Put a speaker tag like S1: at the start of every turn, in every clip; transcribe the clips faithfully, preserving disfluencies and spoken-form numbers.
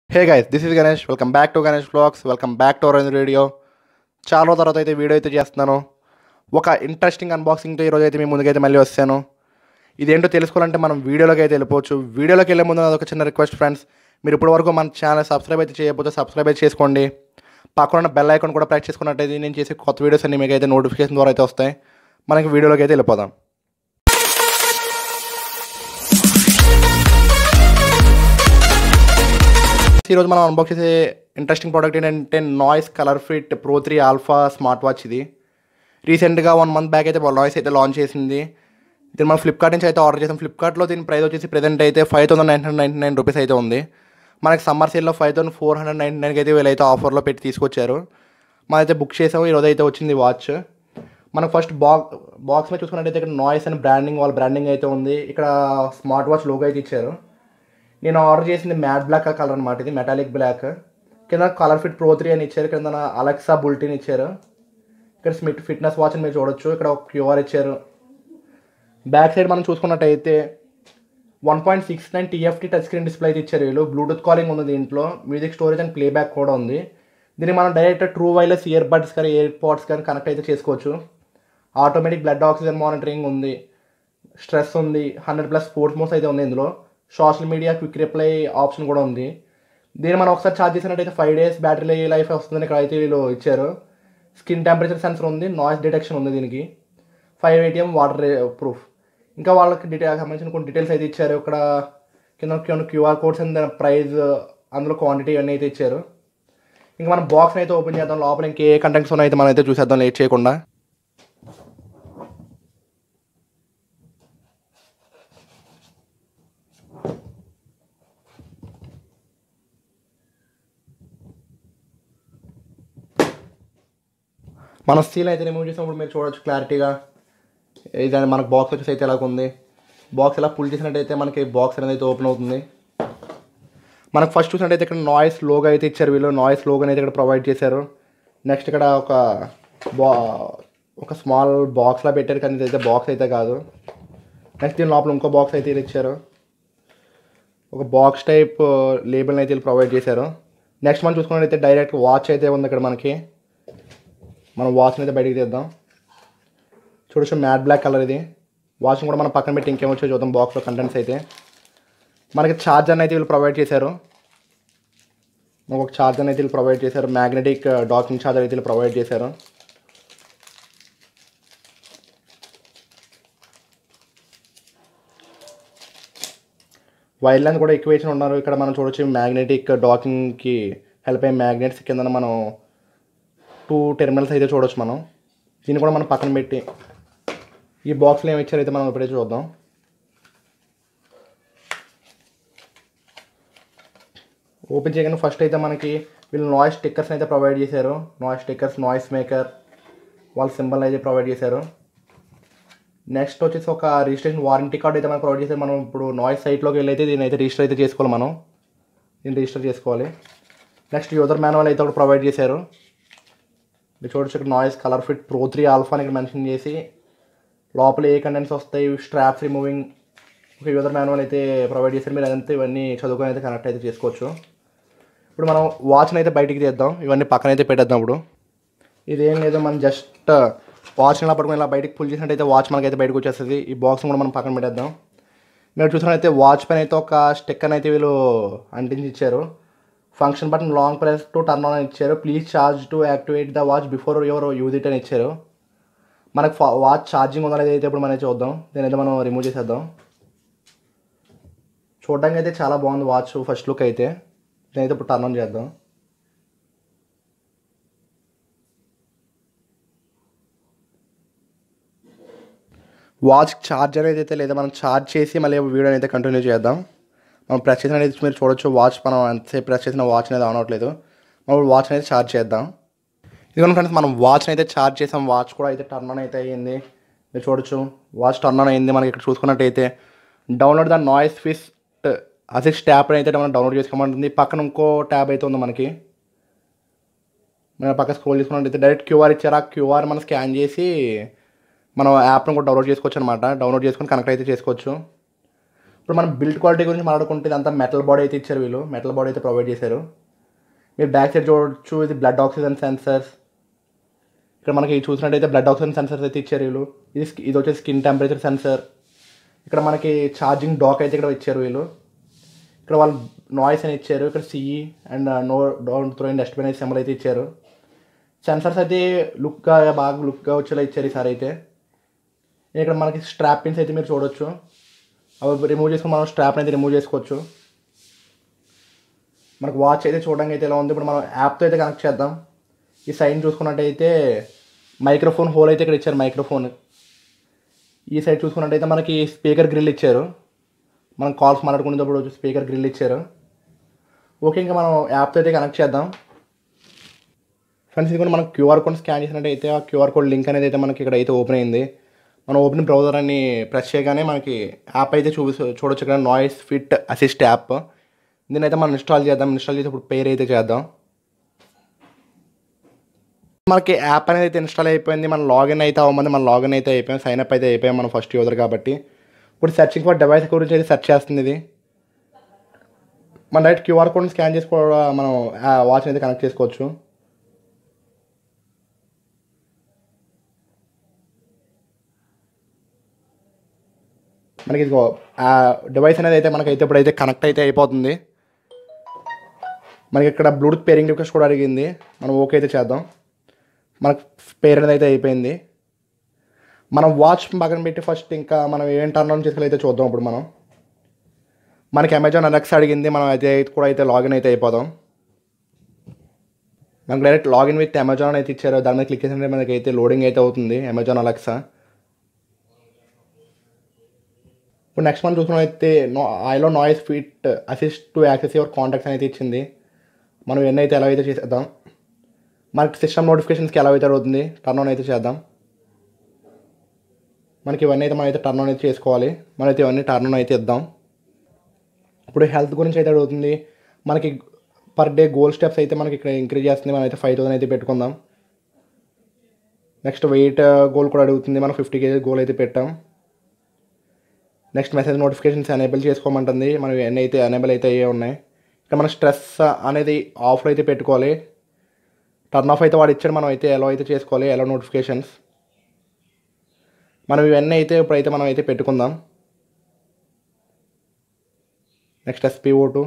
S1: Hey guys, this is Ganesh. Welcome back to Ganeshvlogs. Welcome back to our video. చాలా రోజుల తర్వాత అయితే video అయితే చేస్తున్నాను. ఒక ఇంట్రెస్టింగ్ అన్బాక్సింగ్తో ఈరోజు అయితే మీ ముందుకైతే మళ్ళీ వస్తాను. ఇదేంటో తెలుసుకోవాలంటే మనం వీడియోలోకి అయితే వెళ్ళిపోవచ్చు. వీడియోలోకి వెళ్ళే ముందు ఒక చిన్న రిక్వెస్ట్ ఫ్రెండ్స్, మీరు ఇప్పటి వరకు మన ఛానల్ సబ్స్క్రైబ్ అయితే చేయకపోతే సబ్స్క్రైబ్ అయితే చేసుకోండి. పక్కన ఉన్న బెల్ ఐకాన్ కూడా ప్రెస్ చేసుకున్నట్టయితే నేను చేసే కొత్త వీడియోస్ అన్ని మీకు అయితే నోటిఫికేషన్ ద్వారా అయితే వస్తాయి. మనకి వీడియోలోకి అయితే వెళ్ళిపోదాం. ఈరోజు మనం అన్బాక్స్ చేసే ఇంట్రెస్టింగ్ ప్రోడక్ట్ ఏంటంటే Noise ColorFit pro three alpha smart watch. ఇది రీసెంట్గా వన్ మంత్ బ్యాక్ అయితే నాయిస్ అయితే లాంచ్ చేసింది. దీన్ని మనం ఫ్లిప్కార్ట్ నుంచి అయితే ఆర్డర్ చేసాం. ఫ్లిప్కార్ట్లో దీని ప్రైస్ వచ్చేసి ప్రెజెంట్ అయితే five thousand nine hundred ninety nine rupees అయితే ఉంది. మనకి సమ్మర్ సేల్లో five thousand four hundred ninety నైన్కి అయితే వీళ్ళైతే ఆఫర్లో పెట్టి తీసుకొచ్చారు. మనమైతే బుక్ చేసాము. ఈరోజు అయితే వచ్చింది వాచ్. మనకు ఫస్ట్ బాక్స్ బాక్స్ మీద చూసుకున్నట్టయితే ఇక్కడ నాయిస్ అండ్ బ్రాండింగ్ వాళ్ళ బ్రాండింగ్ అయితే ఉంది. ఇక్కడ స్మార్ట్ వాచ్ లోగో అయితే ఇచ్చారు. నేను ఆర్డర్ చేసింది మ్యాట్ బ్లాక్ కలర్ అనమాట. ఇది మెటాలిక్ బ్లాక్. కింద కలర్ఫిట్ ప్రో త్రీ అని ఇచ్చారు. కింద అలెక్సా బుల్టిన్ ఇచ్చారు. ఇక్కడ స్మిట్ ఫిట్నెస్ వాచ్ అని మీరు చూడొచ్చు. ఇక్కడ ఒక క్యూఆర్ ఇచ్చారు. బ్యాక్ సైడ్ మనం చూసుకున్నట్టయితే one point six nine TFT touch screen display అయితే ఇచ్చారు. వీళ్ళు బ్లూటూత్ కాలింగ్ ఉంది. దీంట్లో మ్యూజిక్ స్టోరేజ్ అండ్ ప్లేబ్యాక్ కూడా ఉంది. దీన్ని మనం direct true wireless ear buds కానీ ఇయర్ పాడ్స్ కానీ కనెక్ట్ అయితే చేసుకోవచ్చు. ఆటోమేటిక్ బ్లడ్ ఆక్సిజన్ మానిటరింగ్ ఉంది. స్ట్రెస్ ఉంది. హండ్రెడ్ ప్లస్ స్పోర్ట్స్ మోడ్స్ అయితే ఉంది. ఇందులో social media quick reply option కూడా ఉంది. దీన్ని మనం ఒకసారి ఛార్జ్ చేసినట్టయితే ఫైవ్ డేస్ బ్యాటరీ లైఫ్ వస్తుందని ఇక్కడ అయితే వీళ్ళు ఇచ్చారు. స్కిన్ టెంపరేచర్ సెన్సర్ ఉంది. నాయిస్ డిటెక్షన్ ఉంది. దీనికి ఫైవ్ ఏటీఎం వాటర్ ప్రూఫ్. ఇంకా వాళ్ళకి డీటెయిల్ సంబంధించిన కొన్ని డీటెయిల్స్ అయితే ఇచ్చారు. ఇక్కడ కింద క్యూఆర్ కోడ్స్ అండ్ ప్రైస్, అందులో క్వాంటిటీ అన్నీ అయితే ఇచ్చారు. ఇంకా మనం బాక్స్ని అయితే ఓపెన్ చేద్దాం. లోపల ఇంకే కంటెంట్స్ ఉన్నాయో అయితే మనం అయితే చూసేద్దాం లేట్ చేయకుండా. మన సీల్ అయితే రిమూవ్ చేసినప్పుడు మీరు చూడొచ్చు క్లారిటీగా. ఇది మనకు బాక్స్ వచ్చేసి అయితే ఎలాగ ఉంది. బాక్స్ ఎలా పుల్ చేసినట్టయితే మనకి బాక్స్ అనేది అయితే ఓపెన్ అవుతుంది. మనకు ఫస్ట్ చూసినట్టయితే ఇక్కడ నాయిస్ లోగో అయితే ఇచ్చారు. వీళ్ళు నాయిస్ లోగో అయితే ఇక్కడ ప్రొవైడ్ చేశారు. నెక్స్ట్ ఇక్కడ ఒక బా ఒక స్మాల్ బాక్స్లా పెట్టారు, కానీ ఇదైతే బాక్స్ అయితే కాదు. నెక్స్ట్ దీని లోపల ఇంకో బాక్స్ అయితే ఇది ఇచ్చారు. ఒక బాక్స్ టైప్ లేబుల్ని అయితే వీళ్ళు ప్రొవైడ్ చేశారు. నెక్స్ట్ మనం చూసుకున్నట్టయితే డైరెక్ట్ వాచ్ అయితే ఉంది ఇక్కడ మనకి. మనం వాచ్ని అయితే బయటికి తీద్దాం. చూడొచ్చు మ్యాట్ బ్లాక్ కలర్ ఇది. వాచ్ని కూడా మనం పక్కన పెట్టి ఇంకేమొచ్చో చూద్దాం. బాక్స్లో కంటెంట్స్ అయితే మనకి ఛార్జర్ని అయితే వీళ్ళు ప్రొవైడ్ చేశారు. ఒక ఛార్జర్ని అయితే వీళ్ళు ప్రొవైడ్ చేశారు. మ్యాగ్నెటిక్ డాకింగ్ ఛార్జర్ అయితే వీళ్ళు ప్రొవైడ్ చేశారు. వైర్ లైన్ కూడా ఎక్కువ వేసి ఉన్నారు. ఇక్కడ మనం చూడొచ్చు మ్యాగ్నెటిక్ డాకింగ్కి హెల్ప్ అయ్యే మ్యాగ్నెట్స్ కింద మనం టూ టెర్మినల్స్ అయితే చూడొచ్చు. మనం దీన్ని కూడా మనం పక్కన పెట్టి ఈ బాక్స్లో ఏమి ఇచ్చారైతే మనం ఇప్పుడే చూద్దాం. ఓపెన్ చేయగానే ఫస్ట్ అయితే మనకి వీళ్ళు నాయిస్ స్టిక్కర్స్ అయితే ప్రొవైడ్ చేశారు. నాయిస్ స్టిక్కర్స్, నాయిస్ మేకర్ వాళ్ళ సింబల్ అయితే ప్రొవైడ్ చేశారు. నెక్స్ట్ వచ్చేసి ఒక రిజిస్ట్రేషన్ వారంటీ కార్డ్ అయితే మనకు ప్రొవైడ్ చేశారు. మనం ఇప్పుడు నాయిస్ సైట్లోకి వెళ్ళి అయితే దీన్ని అయితే రిజిస్టర్ అయితే చేసుకోవాలి. మనం దీన్ని రిజిస్టర్ చేసుకోవాలి. నెక్స్ట్ యూజర్ మాన్యువల్ అయితే ఒకటి ప్రొవైడ్ చేశారు. మీరు చూడొచ్చు ఇక్కడ Noise ColorFit pro three alpha అని ఇక్కడ మెన్షన్ చేసి లోపల ఏ కంటెంట్స్ వస్తాయి, స్ట్రాప్స్ రిమూవింగ్, ఒక యూజర్ మాన్యువల్ అయితే ప్రొవైడ్ చేశారు. మీరు అదంతా ఇవన్నీ చదువుకొని అయితే కనెక్ట్ అయితే చేసుకోవచ్చు. ఇప్పుడు మనం వాచ్ని అయితే బయటికి తీద్దాం. ఇవన్నీ పక్కన అయితే పెట్టేద్దాం. ఇప్పుడు ఇదేం లేదు, మనం జస్ట్ వాచ్ని ఇలా పట్టుకుని ఇలా బయటికి పుల్ చేసినట్టయితే వాచ్ మనకైతే బయటకు వచ్చేస్తుంది. ఈ బాక్స్ని కూడా మనం పక్కన పెట్టేద్దాం. మీరు చూసినట్టయితే వాచ్ పైన అయితే ఒక స్టిక్కర్ అయితే వీళ్ళు అంటించి ఇచ్చారు. Function button long press to turn on అని ఇచ్చారు. Please charge to activate the watch before your use it అని ఇచ్చారు. మనకు వాచ్ ఛార్జింగ్ ఉందనేది అయితే ఇప్పుడు మనం చూద్దాం. దీని అయితే మనం రిమూవ్ చేసేద్దాం. చూడడానికి అయితే చాలా బాగుంది వాచ్ ఫస్ట్ లుక్ అయితే. దీని అయితే ఇప్పుడు టర్న్ ఆన్ చేద్దాం. వాచ్ ఛార్జ్ అనేది అయితే లేదా మనం ఛార్జ్ చేసి మళ్ళీ వీడియోని అయితే కంటిన్యూ చేద్దాం. మనం ప్రెస్ చేసిన అనేది మీరు చూడొచ్చు. వాచ్ మనం ఎంతసేపు ప్రెస్ చేసిన వాచ్ అనేది ఆన్ అవ్వట్లేదు. మనం వాచ్ అనేది ఛార్జ్ చేద్దాం. ఇదిగోండి ఫ్రెండ్స్, మనం వాచ్ని అయితే ఛార్జ్ చేసాం. వాచ్ కూడా అయితే టర్న్ ఆన్ అయితే అయ్యింది. మీరు చూడొచ్చు వాచ్ టర్న్ ఆన్ అయ్యింది. మనకి ఇక్కడ చూసుకున్నట్టయితే డౌన్లోడ్ ద నాయిస్ ఫిస్ట్ అసిక్స్ ట్యాబ్ అయితే మనం డౌన్లోడ్ చేసుకోమంటుంది. పక్కన ఇంకో ట్యాబ్ అయితే ఉంది మనకి. మనం పక్కన స్క్రోల్ చేసుకున్నట్టయితే డైరెక్ట్ క్యూఆర్ ఇచ్చారు. ఆ క్యూఆర్ మనం స్కాన్ చేసి మనం యాప్ను కూడా డౌన్లోడ్ చేసుకోవచ్చు అనమాట. డౌన్లోడ్ చేసుకొని కనెక్ట్ అయితే చేసుకోవచ్చు. ఇప్పుడు మనం బిల్డ్ క్వాలిటీ గురించి మాట్లాడుకుంటే ఇదంతా మెటల్ బాడీ అయితే ఇచ్చారు వీళ్ళు, మెటల్ బాడీ అయితే ప్రొవైడ్ చేశారు. మీరు బ్యాక్ సైడ్ చూడొచ్చు, ఇది బ్లడ్ ఆక్సిజన్ సెన్సర్స్. ఇక్కడ మనకి చూసినట్టయితే బ్లడ్ ఆక్సిజన్ సెన్సర్స్ అయితే ఇచ్చారు వీళ్ళు. ఇది ఇది వచ్చేసి స్కిన్ టెంపరేచర్ సెన్సర్. ఇక్కడ మనకి ఛార్జింగ్ డాక్ అయితే ఇక్కడ ఇచ్చారు వీళ్ళు. ఇక్కడ వాళ్ళు నాయిస్ అని ఇచ్చారు. ఇక్కడ CE and no don't throw in dustbin అయితే సింబల్ అయితే ఇచ్చారు. సెన్సర్స్ అయితే లుక్గా బాగా లుక్గా వచ్చేలా ఇచ్చారు ఈసారి అయితే. ఇక్కడ మనకి స్ట్రాప్ పిన్స్ అయితే మీరు చూడొచ్చు, అవి రిమూవ్ చేసుకుని మనం స్ట్రాప్ని అయితే రిమూవ్ చేసుకోవచ్చు. మనకు వాచ్ అయితే చూడడానికి అయితే ఎలా ఉంది. ఇప్పుడు మనం యాప్తో అయితే కనెక్ట్ చేద్దాం. ఈ సైడ్ చూసుకున్నట్టయితే మైక్రోఫోన్ హోల్ అయితే ఇక్కడ ఇచ్చారు, మైక్రోఫోన్. ఈ సైడ్ చూసుకున్నట్టయితే మనకి స్పీకర్ గ్రిల్ ఇచ్చారు, మనం కాల్స్ మాట్లాడుకునేటప్పుడు స్పీకర్ గ్రిల్ ఇచ్చారు. ఓకే, ఇంకా మనం యాప్తో అయితే కనెక్ట్ చేద్దాం. ఫ్రెండ్స్, ఇది కూడా మనం క్యూఆర్ కోడ్ స్కాన్ చేసినట్టయితే ఆ క్యూఆర్ కోడ్ లింక్ అనేది అయితే మనకి ఇక్కడ అయితే ఓపెన్ అయింది. మనం ఓపెన్ బ్రౌజర్ అని ప్రెస్ చేయగానే మనకి యాప్ అయితే చూపి చూడొచ్చు. ఇక్కడ నాయిస్ ఫిట్ అసిస్ట్ యాప్, దీన్ని అయితే మనం ఇన్స్టాల్ చేద్దాం. ఇన్స్టాల్ చేసి ఇప్పుడు పేర్ అయితే చేద్దాం. మనకి యాప్ అనేది అయితే ఇన్స్టాల్ అయిపోయింది. మనం లాగిన్ అయితే అవ్వమంది, మనం లాగిన్ అయితే అయిపోయాం, సైన్ అప్ అయితే అయిపోయాం మనం ఫస్ట్ యూజర్ కాబట్టి. ఇప్పుడు సెర్చింగ్ ఫర్ డివైస్ గురించి అయితే సెర్చ్ చేస్తుంది ఇది. మన డైరెక్ట్ క్యూఆర్ కోడ్ని స్కాన్ చేసి కూడా మనం వాచ్ అయితే కనెక్ట్ చేసుకోవచ్చు. మనకి ఇదిగో ఆ డివైస్ అనేది అయితే మనకైతే ఇప్పుడైతే కనెక్ట్ అయితే అయిపోతుంది. మనకి ఇక్కడ బ్లూటూత్ పేరింగ్ రిక్వెస్ట్ కూడా అడిగింది, మనం ఓకే అయితే చేద్దాం. మనకు పేర్ అనేది అయితే అయిపోయింది. మనం వాచ్ పక్కన పెట్టి ఫస్ట్ ఇంకా మనం ఏం టర్న్ ఆన్ చేసుకోవాలి అయితే చూద్దాం. ఇప్పుడు మనం మనకి అమెజాన్ అలెక్సా అడిగింది, మనం అయితే కూడా అయితే లాగిన్ అయితే అయిపోదాం. మనకు డైరెక్ట్ లాగిన్ విత్ అమెజాన్ అయితే ఇచ్చారు, దాని మీద క్లిక్ చేసినట్టు మనకి అయితే లోడింగ్ అయితే అవుతుంది అమెజాన్ అలెక్సా. ఇప్పుడు నెక్స్ట్ మనం చూసుకున్నైతే నో ఐలో Noise fit assist to access your contacts అనేది ఇచ్చింది. మనం ఎన్ని అయితే ఎలా అయితే చేసేద్దాం. మనకి సిస్టమ్ నోటిఫికేషన్స్కి ఎలా అయితే అవుతుంది టర్న్ ఆన్ అయితే చేద్దాం. మనకి ఇవన్నీ అయితే మనం అయితే టర్న్ ఆన్ అయితే చేసుకోవాలి. మనమైతే ఇవన్నీ టర్న్ ఆన్ అయితే ఇద్దాం. ఇప్పుడు హెల్త్ గురించి అయితే అడుగుతుంది. మనకి పర్ డే గోల్ స్టెప్స్ అయితే మనకి ఇక్కడ ఇంక్రీజ్ చేస్తుంది, మనం అయితే ఫైవ్ థౌసండ్ అయితే పెట్టుకుందాం. నెక్స్ట్ వెయిట్ గోల్ కూడా అడుగుతుంది, మనం ఫిఫ్టీ కేజీ గోల్ అయితే పెట్టాం. నెక్స్ట్ మెసేజ్ నోటిఫికేషన్స్ ఎనేబుల్ చేసుకోమంటుంది, మనం ఎన్ని అయితే ఎనేబుల్ అయితే అయ్యే ఉన్నాయి. ఇక్కడ మన స్ట్రెస్ అనేది ఆఫ్లో అయితే పెట్టుకోవాలి. టర్న్ ఆఫ్ అయితే వాడు ఇచ్చాడు, మనం అయితే ఎలా అయితే చేసుకోవాలి, ఎలా నోటిఫికేషన్స్. మనం ఇవన్నీ అయితే ఇప్పుడైతే మనం అయితే పెట్టుకుందాం. నెక్స్ట్ ఎస్పీఓ టూ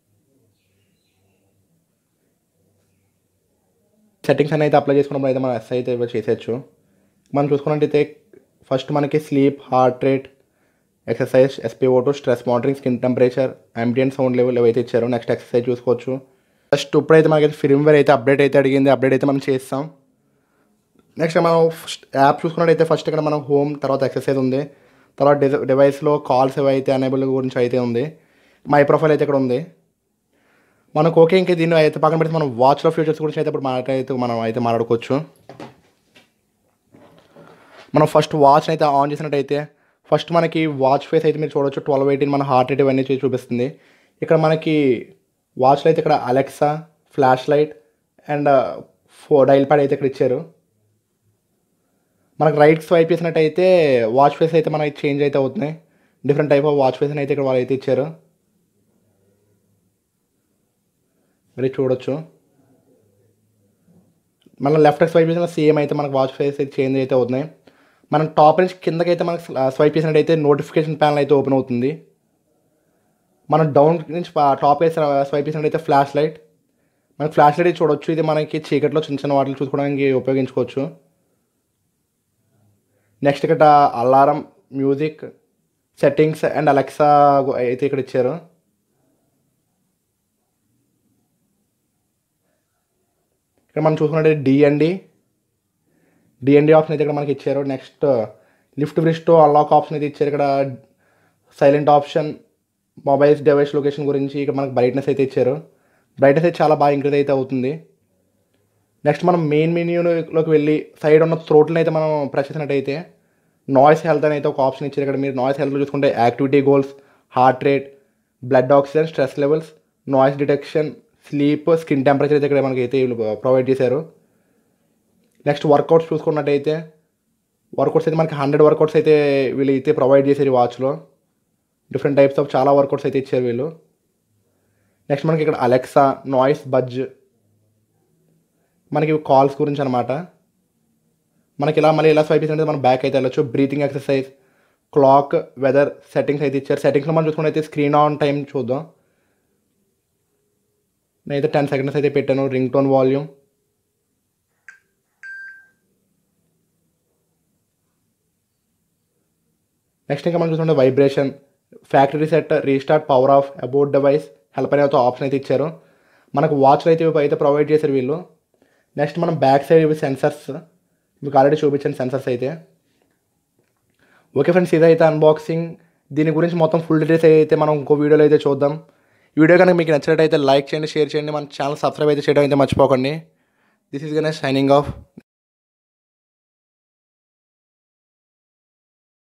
S1: సెట్టింగ్స్ అని అయితే అప్లై చేసుకున్నప్పుడు అయితే మనం ఎస్ అయితే చేసేయచ్చు. మనం చూసుకున్నట్టయితే ఫస్ట్ మనకి sleep, heart rate, exercise, SpO two, stress monitoring, skin temperature, ambient sound level ఏవైతే ఇచ్చారో. నెక్స్ట్ ఎక్సర్సైజ్ చూసుకోవచ్చు. ఫస్ట్ ఇప్పుడైతే మనకైతే ఫిర్మ్వేర్ అయితే అప్డేట్ అయితే అడిగింది, అప్డేట్ అయితే మనం చేస్తాం. నెక్స్ట్ మనం యాప్ చూసుకున్నట్టయితే ఫస్ట్ ఇక్కడ మనం హోమ్, తర్వాత ఎక్సర్సైజ్ ఉంది, తర్వాత డివైస్లో కాల్స్ ఏవైతే ఎనేబుల్ గురించి అయితే ఉంది, మై ప్రొఫైల్ అయితే ఇక్కడ ఉంది. మనకు ఓకే, ఇంకా దీన్ని అయితే పక్కన పెడితే మనం వాచ్లో ఫీచర్స్ గురించి అయితే ఇప్పుడు మాట్లాడితే మనం అయితే మాట్లాడుకోవచ్చు. మనం ఫస్ట్ వాచ్ అయితే ఆన్ చేసినట్టయితే ఫస్ట్ మనకి వాచ్ ఫేస్ అయితే మీరు చూడవచ్చు, ట్వెల్వ్ ఎయిటీన్ మన హార్ట్ రేట్ ఇవన్నీ చూపిస్తుంది. ఇక్కడ మనకి వాచ్లో అయితే ఇక్కడ Alexa, flash light and phone dial pad అయితే ఇక్కడ ఇచ్చారు. మనకు రైట్ స్వైప్ చేసినట్టయితే వాచ్ ఫేస్ అయితే మనకి చేంజ్ అయితే అవుతున్నాయి. Different type of watch face అయితే ఇక్కడ వాళ్ళు అయితే ఇచ్చారు, మరి చూడొచ్చు. మనం లెఫ్ట్ స్వైప్ చేసిన సేమ్ అయితే మనకు వాచ్ ఫేస్ అయితే చేంజ్ అయితే అవుతున్నాయి. మనం టాప్ నుంచి కిందకైతే మనకు స్వైప్ చేసినట్టయితే నోటిఫికేషన్ ప్యానల్ అయితే ఓపెన్ అవుతుంది. మనం డౌన్ నుంచి టాప్ వేసి స్వైప్ చేసినట్టయితే ఫ్లాష్ లైట్, మనకి ఫ్లాష్ లైట్ చూడొచ్చు. ఇది మనకి చీకట్లో చిన్న చిన్న వాటిని చూసుకోవడానికి ఉపయోగించుకోవచ్చు. నెక్స్ట్ ఇక్కడ alarm, music, settings and Alexa అయితే ఇక్కడ ఇచ్చారు. ఇక్కడ మనం చూసుకున్నట్టు డిఎన్డి డిఎన్డి ఆప్షన్ అయితే ఇక్కడ మనకి ఇచ్చారు. Next lift wrist unlock option అయితే ఇచ్చారు. ఇక్కడ silent option, mobiles device location గురించి ఇక్కడ మనకి బ్రైట్నెస్ అయితే ఇచ్చారు. బ్రైట్నెస్ అయితే చాలా బాగా ఇంక్రీజ్ అయితే అవుతుంది. నెక్స్ట్ మనం మెయిన్ మెన్యూలోకి వెళ్ళి సైడ్ ఉన్న థ్రోట్ని అయితే మనం ప్రెస్ చేసినట్టయితే నాయిస్ హెల్త్ అని అయితే ఒక ఆప్షన్ ఇచ్చారు. ఇక్కడ మీరు నాయిస్ హెల్త్లో చూసుకుంటే activity goals, heart rate, blood oxygen, stress levels, noise detection, sleep, skin temperature అయితే ఇక్కడ మనకి అయితే వీళ్ళు ప్రొవైడ్ చేశారు. నెక్స్ట్ వర్కౌట్స్ చూసుకున్నట్టయితే వర్కౌట్స్ అయితే మనకి హండ్రెడ్ వర్కౌట్స్ అయితే వీళ్ళు అయితే ప్రొవైడ్ చేశారు ఈ వాచ్లో. డిఫరెంట్ టైప్స్ ఆఫ్ చాలా వర్కౌట్స్ అయితే ఇచ్చారు వీళ్ళు. నెక్స్ట్ మనకి ఇక్కడ అలెక్సా, నాయిస్ బడ్జ్, మనకి కాల్స్ గురించి అనమాట. మనకి ఇలా మళ్ళీ ఇలా స్వైప్ చేసినట్టు మనం బ్యాక్ అయితే వెళ్ళొచ్చు. Breathing exercise, clock, weather, settings అయితే ఇచ్చారు. సెట్టింగ్స్లో మనం చూసుకుంటే అయితే స్క్రీన్ ఆన్ టైం చూద్దాం. నేనైతే టెన్ సెకండ్స్ అయితే పెట్టాను. రింగ్ టోన్ వాల్యూమ్, నెక్స్ట్ ఇంకా మనం చూసుకుంటే vibration, factory set, restart, power off, about device, help అనే ఆప్షన్ అయితే ఇచ్చారు. మనకు వాచ్లు అయితే ఇవి అయితే ప్రొవైడ్ చేశారు వీళ్ళు. నెక్స్ట్ మనం బ్యాక్ సైడ్ ఇవి సెన్సర్స్, మీకు ఆల్రెడీ చూపించాను సెన్సర్స్ అయితే. ఓకే ఫ్రెండ్స్, ఇదైతే అన్బాక్సింగ్. దీని గురించి మొత్తం ఫుల్ డీటెయిల్స్ అయితే మనం ఇంకో వీడియోలో అయితే చూద్దాం. ఈ వీడియో కనుక మీకు నచ్చినట్టయితే లైక్ చేయండి, షేర్ చేయండి, మన ఛానల్ సబ్స్క్రైబ్ అయితే చేయడం అయితే మర్చిపోకండి. This is Ganesh signing of.